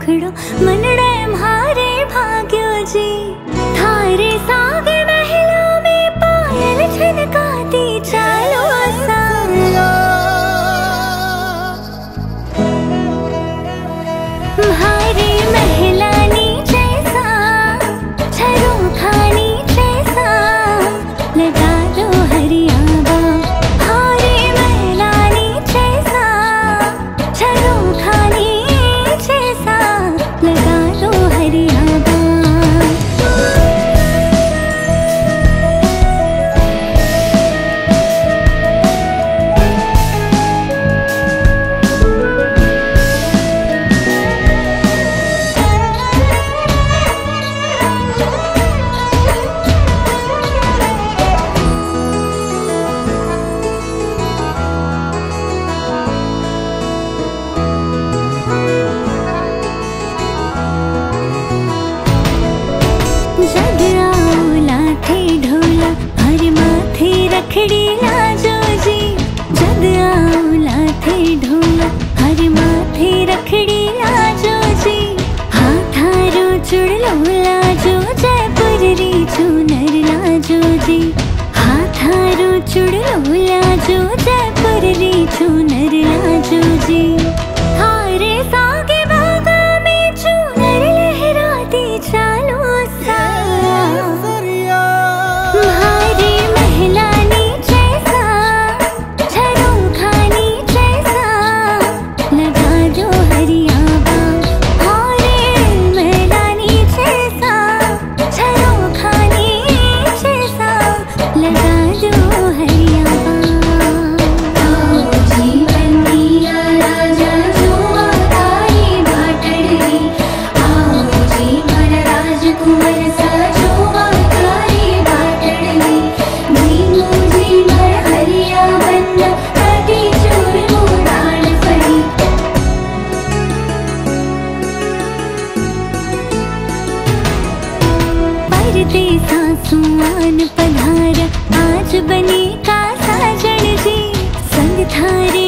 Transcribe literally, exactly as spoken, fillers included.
दुखड़ो मनड़े म्हारे भाग्यो जी। थारे सागे महला में पायल छनकाती चालो सा। म्हारे महला नी जैसा छरो खानी जैसा लगा दो हरियाबा। हारे महला नी जैसा छरो खानी जैसा लगा दो हरियाबा। जग आओ लाथे ढोला हर माथे रखड़ी लाजो जी। जग आओ लाथे ढोला हर माथे रखड़ी लाजो जी। हाथारो चुड़लो लाजो जयपुर री चूनर लाजो जी। हाथारो चुड़लो लाजो जयपुर री चूनर लाजो जी। हारे सागे बागा में चूनर लहराती चालो सा। म्हारे महला नी जैसा छरो खानी जैसा लगा दो हरियाबा। हारे महला नी जैसा छरो खानी जैसा लगा दो हरियाबा। आओ जीवन दिया राजा जुआ तारी भाटड़ी। आओ जीवन राजकुंवर सा जुआ तारी भाटड़ी। जीमो जीवन हरिया बन्ना काटी चूर मोड़ान फड़ी। परते सासुआन पधारा आज बनी का साजन जी। संग थारे